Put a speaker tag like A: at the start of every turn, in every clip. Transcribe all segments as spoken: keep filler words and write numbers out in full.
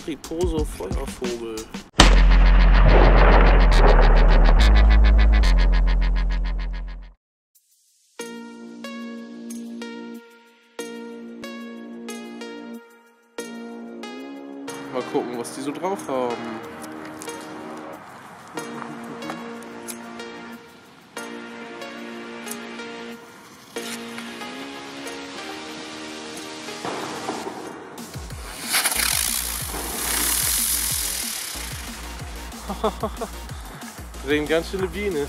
A: Mariposo Feuervogel. Mal gucken, was die so drauf haben. Drehen ganz schöne Biene.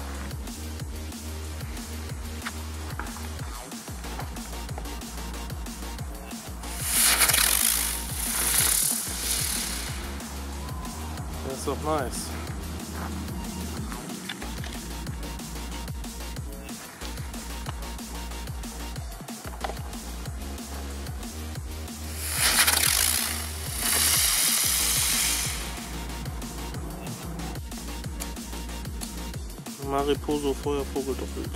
A: Das ist doch nice. Mariposo Feuervogel doppelt.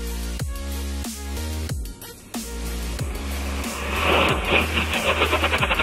B: Wow.